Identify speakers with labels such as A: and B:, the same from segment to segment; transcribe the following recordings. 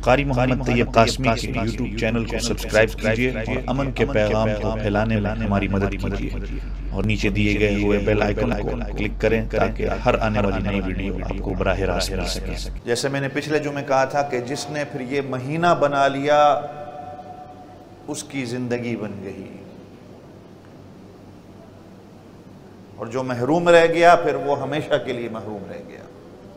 A: قاری محمد طیب قاسمی کے YouTube channel کو سبسکرائب کیجئے اور امن کے پیغام کو پھیلانے میں ہماری مدد کیجئے اور نیچے دیے گئے ہوئے بیل آئیکن کو کلک کریں تاکہ ہر آنے والی نئی ویڈیو آپ کو براہ راست مل سکے۔
B: جیسے میں نے پچھلے جمعے کہا تھا کہ جس نے پھر یہ مہینہ بنا لیا اس کی زندگی بن گئی، اور جو محروم رہ گیا پھر وہ ہمیشہ کے لیے محروم رہ گیا۔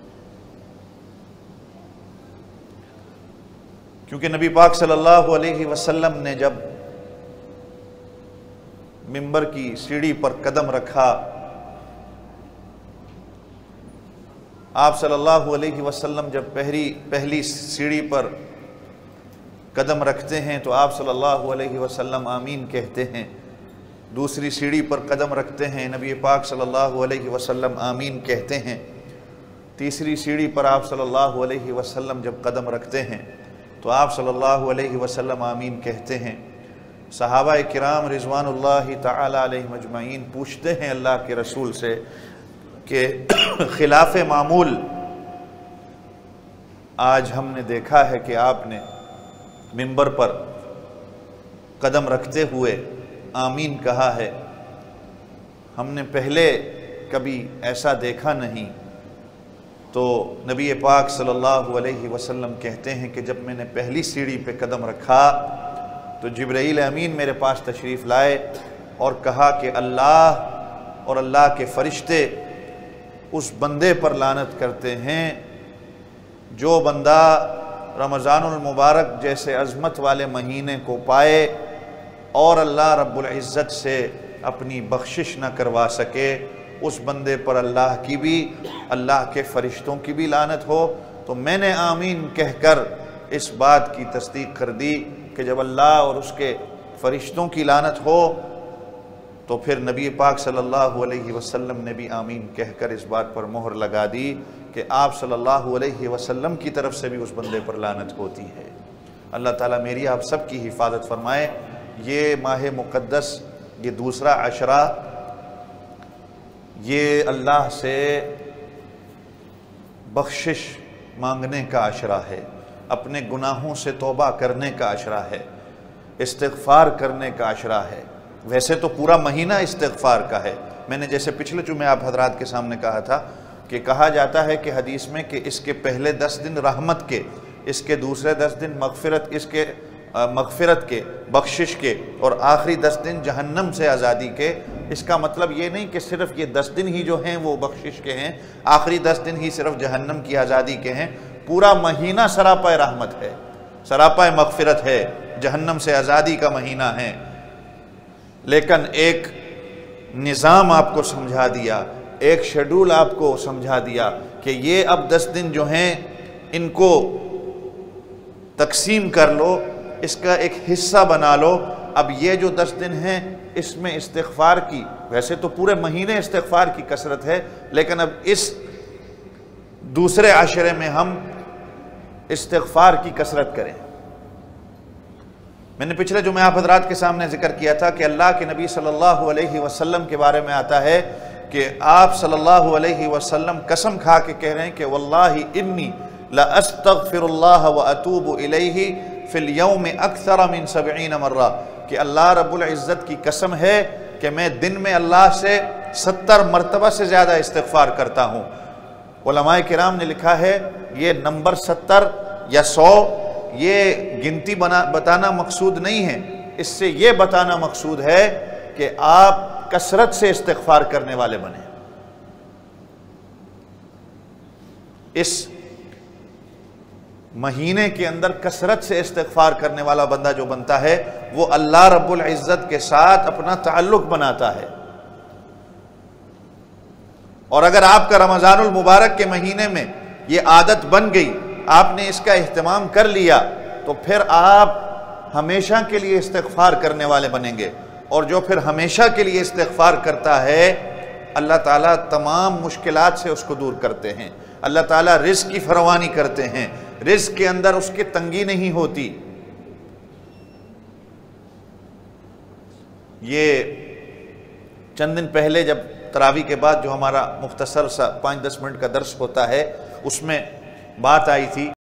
B: کیونکہ نبی پاک صلی اللہ علیہ وسلم نے جب منبر کی سیڑھی پر قدم رکھا، آپ صلی اللہ علیہ وسلم جب پہلی سیڑھی پر قدم رکھتے ہیں تو آپ صلی اللہ علیہ وسلم آمین کہتے ہیں، دوسری سیڑھی پر قدم رکھتے ہیں نبی پاک صلی اللہ علیہ وسلم آمین کہتے ہیں، تیسری سیڑھی پر آپ صلی اللہ علیہ وسلم جب قدم رکھتے ہیں تو آپ صلی اللہ علیہ وسلم آمین کہتے ہیں۔ صحابہ کرام رضوان اللہ تعالی علیہم اجمعین پوچھتے ہیں اللہ کے رسول سے کہ خلاف معمول آج ہم نے دیکھا ہے کہ آپ نے منبر پر قدم رکھتے ہوئے آمین کہا ہے، ہم نے پہلے کبھی ایسا دیکھا نہیں۔ تو نبی پاک صلی اللہ علیہ وسلم کہتے ہیں کہ جب میں نے پہلی سیڑھی پہ قدم رکھا تو جبرائیل امین میرے پاس تشریف لائے اور کہا کہ اللہ اور اللہ کے فرشتے اس بندے پر لعنت کرتے ہیں جو بندہ رمضان المبارک جیسے عظمت والے مہینے کو پائے اور اللہ رب العزت سے اپنی بخشش نہ کروا سکے، اس بندے پر اللہ کی بھی اللہ کے فرشتوں کی بھی لعنت ہو۔ تو میں نے آمین کہہ کر اس بات کی تصدیق کر دی کہ جب اللہ اور اس کے فرشتوں کی لعنت ہو تو پھر نبی پاک صلی اللہ علیہ وسلم نے بھی آمین کہہ کر اس بات پر مہر لگا دی کہ آپ صلی اللہ علیہ وسلم کی طرف سے بھی اس بندے پر لعنت ہوتی ہے۔ اللہ تعالیٰ میری آپ سب کی حفاظت فرمائے۔ یہ ماہ مقدس، یہ دوسرا عشرہ، یہ اللہ سے بخشش مانگنے کا عشرہ ہے، اپنے گناہوں سے توبہ کرنے کا عشرہ ہے، استغفار کرنے کا عشرہ ہے۔ ویسے تو پورا مہینہ استغفار کا ہے، میں نے جیسے پچھلے جمعے آپ حضرات کے سامنے کہا تھا کہ کہا جاتا ہے کہ حدیث میں کہ اس کے پہلے 10 دن رحمت کے، اس کے دوسرے 10 دن مغفرت کے، بخشش کے، اور آخری 10 دن جہنم سے آزادی کے۔ اس کا مطلب یہ نہیں کہ صرف یہ 10 دن ہی جو ہیں وہ بخشش کے ہیں، آخری 10 دن ہی صرف جہنم کی آزادی کے ہیں۔ پورا مہینہ سراپا رحمت ہے، سراپا مغفرت ہے، جہنم سے آزادی کا مہینہ ہے۔ لیکن ایک نظام آپ کو سمجھا دیا، ایک شیڈول آپ کو سمجھا دیا کہ یہ اب 10 دن جو ہیں ان کو تقسیم کر لو، اس کا ایک حصہ بنا لو۔ اب یہ جو 10 دن ہیں اس میں استغفار کی، ویسے تو پورے مہینے استغفار کی کثرت ہے، لیکن اب اس دوسرے عشرے میں ہم استغفار کی کثرت کریں۔ میں نے پچھلے جمعے آپ حضرات کے سامنے ذکر کیا تھا کہ اللہ کے نبی صلی اللہ علیہ وسلم کے بارے میں آتا ہے کہ آپ صلی اللہ علیہ وسلم قسم کھا کے کہہ رہے ہیں کہ واللہ انی لأستغفر اللہ واتوب الیہ فی اليوم اکثر من 70 مرہ، کہ اللہ رب العزت کی قسم ہے کہ میں دن میں اللہ سے 70 مرتبہ سے زیادہ استغفار کرتا ہوں۔ علماء کرام نے لکھا ہے یہ نمبر 70 یا 100 یہ گنتی بتانا مقصود نہیں ہے، اس سے یہ بتانا مقصود ہے کہ آپ کثرت سے استغفار کرنے والے بنیں۔ اس مہینے کے اندر کثرت سے استغفار کرنے والا بندہ جو بنتا ہے وہ اللہ رب العزت کے ساتھ اپنا تعلق بناتا ہے۔ اور اگر آپ کا رمضان المبارک کے مہینے میں یہ عادت بن گئی، آپ نے اس کا اہتمام کر لیا، تو پھر آپ ہمیشہ کے لیے استغفار کرنے والے بنیں گے۔ اور جو پھر ہمیشہ کے لیے استغفار کرتا ہے اللہ تعالیٰ تمام مشکلات سے اس کو دور کرتے ہیں، اللہ تعالیٰ رزق کی فراوانی کرتے ہیں، رزق کے اندر اس کی تنگی نہیں ہوتی۔ یہ چند دن پہلے جب تراویح کے بعد جو ہمارا مختصر سا 5-10 منٹ کا درس ہوتا ہے اس میں بات آئی تھی